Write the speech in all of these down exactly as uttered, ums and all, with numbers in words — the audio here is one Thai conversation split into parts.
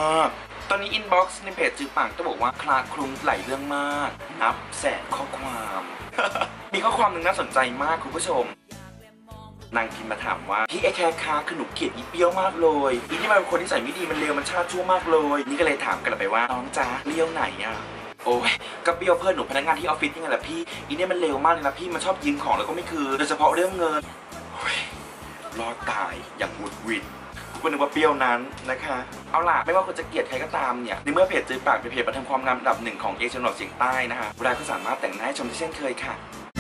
ากตอนนี้อินบ็อกซ์ในเพจจือปังต้องบอกว่าคลาคลุ้งหลายเรื่องมากนับแสนข้อความ มีข้อความหนึ่งน่าสนใจมากคุณผู้ชมนางพิมพ์มาถามว่าพี่ไอแคร์คาคือหนูเกลียดอีเปี้ยวมากเลยอีนี่มันเป็นคนที่ใส่ไม่ดีมันเลวมันชาติชั่วมากเลยนี่ก็เลยถามกันไปว่าน้องจ๊ะเลี้ยวไหนอะโอ้ยก็เปี้ยวเพื่อนหนูพนักงานที่ออฟฟิศยังไงล่ะพี่อีนี่มันเลวมากเลยนะพี่มันชอบยืมของแล้วก็ไม่คืนโดยเฉพาะเรื่องเงินรอดตายอย่างวุดวิดคุณนึกว่าเปรี้ยวนั้นนะคะเอาล่ะไม่ว่าคุณจะเกลียดใครก็ตามเนี่ยในเมื่อเพจจือปากเป็นเพจประทำความงามระดับหนึ่งของเอเชียตะวันออกเฉียงใต้นะคะเราก็สามารถแต่งหน้าให้ชมได้เช่นเคยค่ะ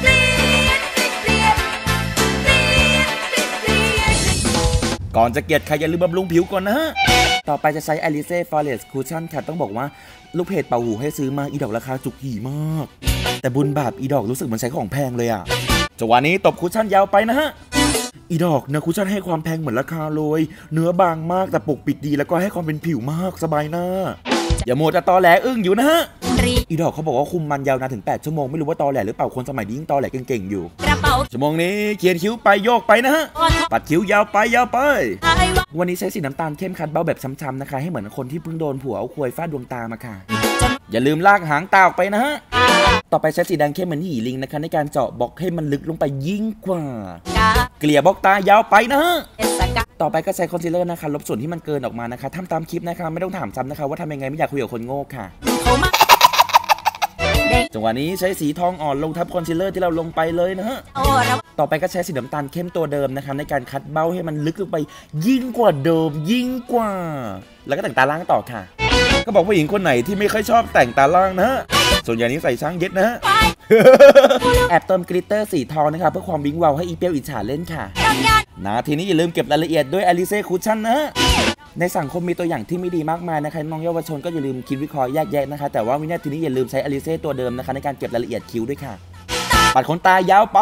ก่อนจะเกลียดใครอย่าลืมบำรุงผิวก่อนนะต่อไปจะใช้ Alize Flawless Cushion ค่ะต้องบอกว่าลูกเพจเป่าหูให้ซื้อมาอีดอกราคาจุกหีมากแต่บุญบาปอีดอกรู้สึกเหมือนใช้ของแพงเลยอ่ะจังหวะนี้ตบคุชชั่นยาวไปนะฮะอีดอกเนื้อคุชชั่นให้ความแพงเหมือนราคาเลยเนื้อบางมากแต่ปกปิดดีแล้วก็ให้ความเป็นผิวมากสบายหน้าอย่าโมจะตอแหลอึ้งอยู่นะฮะอีดอกเขาบอกว่าคุมมันยาวนานถึงแปดชั่วโมงไม่รู้ว่าตอแหลหรือเปล่าคนสมัยนี้ยิ่งตอแหลเก่งๆอยู่ชั่วโมงนี้เขียนคิ้วไปโยกไปนะฮะปัดคิ้วยาวไปยาวไปวันนี้ใช้สีน้ำตาลเข้มคัดเบาแบบช้ำๆนะคะให้เหมือนคนที่เพิ่งโดนผัวเอาควยฟาดดวงตามาค่ะอย่าลืมลากหางตาออกไปนะฮะต่อไปใช้สีแดงเข้มเหมือนหี่ลิงนะคะในการเจาะบล็อกให้มันลึกลงไปยิ่งกว่าเกลี่ยบล็อกตายาวไปนะฮะต่อไปก็ใช้คอนซีลเลอร์นะคะลบส่วนที่มันเกินออกมานะคะทำตามคลิปนะคะไม่ต้องถามซ้ำนะคะว่าทำยังไงไม่อยากคุยกับคนโง่ค่ะจังหวะนี้ใช้สีทองอ่อนลงทับคอนซีลเลอร์ที่เราลงไปเลยนะฮะต่อไปก็ใช้สีน้ำตาลเข้มตัวเดิมนะคะในการคัดเบ้าให้มันลึกลงไปยิ่งกว่าเดิมยิ่งกว่าแล้วก็แต่งตาล่างต่อค่ะก็บอกผู้หญิงคนไหนที่ไม่ค่อยชอบแต่งตาล่างนะส่วนใหญ่นี้ใส่ช้างเย็ดนะฮะ แอบเติมกลิตเตอร์สีทองนะคะเพื่อความวิ้งวาวให้อีเปียวอิจฉาเล่นค่ะนะทีนี้อย่าลืมเก็บรายละเอียดด้วย Alize Cushion นะในสังคมมีตัวอย่างที่ไม่ดีมากมายนะคะน้องเยาวชนก็อย่าลืมคิดวิเคราะห์แยกแยะนะคะแต่ว่าวินาทีนี้อย่าลืมใช้ Alize ตัวเดิมนะคะในการเก็บรายละเอียดคิ้วด้วยค่ะปัดขนตายาวไป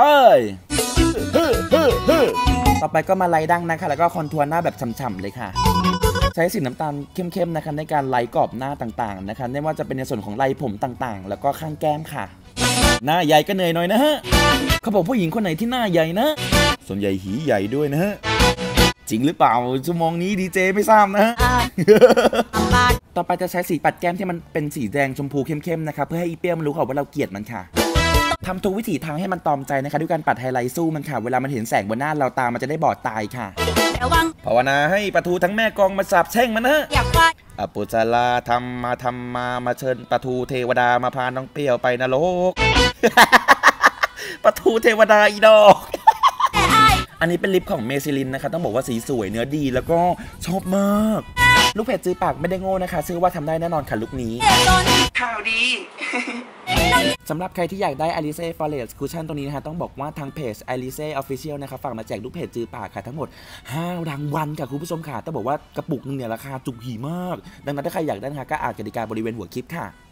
ต่อไปก็มาไล่ดั้งนะคะแล้วก็คอนทัวร์หน้าแบบฉ่ำๆเลยค่ะใช้สีน้ำตาลเข้มๆนะคะในการไล่กรอบหน้าต่างๆนะคะไม่ว่าจะเป็นในส่วนของไล่ผมต่างๆแล้วก็ข้างแก้มค่ะหน้าใหญ่ก็เหนื่อยหน่อยนะฮะเขาบอกผู้หญิงคนไหนที่หน้าใหญ่นะส่วนใหญ่หีใหญ่ด้วยนะฮะจริงหรือเปล่าชั่วโมงนี้ดีเจไม่ทราบนะฮะ ต่อไปจะใช้สีปัดแก้มที่มันเป็นสีแดงชมพูเข้มๆนะคะเพื่อให้อีเปี้ยมันรู้ค่ะว่าเราเกลียดมันค่ะทำทุกวิถีทางให้มันตอมใจนะคะด้วยการปัดไฮไลท์สู้มันค่ะเวลามันเห็นแสงบนหน้าเราตามันจะได้บอดตายค่ะภาวนาให้ปะทูทั้งแม่กองมาสาบแช่งมันนะอปุจาราทำมาทำมามาเชิญปะทูเทวดามาพาน้องเปรี้ยวไปนรก ปะทูเทวดาอีดอกอันนี้เป็นลิปของเมซิลินนะคะต้องบอกว่าสีสวยเนื้อดีแล้วก็ชอบมากลูกเพจจือปากไม่ได้โง่นะคะชื่อว่าทำได้แน่นอนค่ะลุคนี้ข่าวดีสำหรับใครที่อยากได้ Alize Flawless Cushion ตัวนี้นะคะต้องบอกว่าทางเพจ Alize Official นะคะฝากมาแจกลูกเพจจือปากค่ะทั้งหมดห้ารางวัลค่ะคุณผู้ชมค่ะต้องบอกว่ากระปุกนึงเนี่ยราคาจุกหีมากดังนั้นถ้าใครอยากได้นะคะก็อ่านกติกาบริเวณหัวคลิปค่ะ